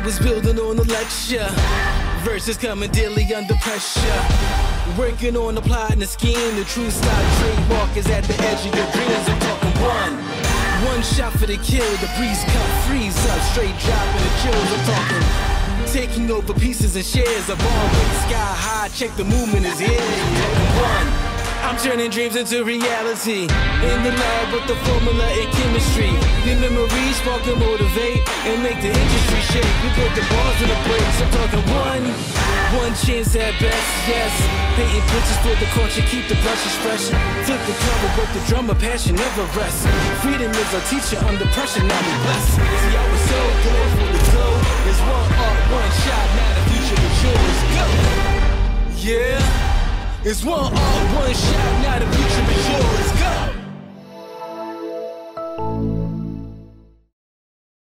was building on the lecture. Verses coming daily under pressure. Working on the plot and the scheme. The true style trademark is at the edge of your dreams. I'm talking one shot for the kill. The breeze cut, freeze up, straight dropping the chills. I'm talking taking over pieces and shares. A ball rate sky high. Check the movement is here. I'm talking one. I'm turning dreams into reality. In the lab with the formula and chemistry. The memories spark and motivate and make the industry shake. We put the bars in the brakes. I'm talking one chance at best, yes. Painting pictures for the culture, keep the brushes fresh. Flip the cover with the drummer, passion never rests. Freedom is our teacher under pressure, now we blessed. See, I was so good for the glow. There's one art, one shot, now the future is yours. Go! Yeah. It's one art, one shot, now the future is yours.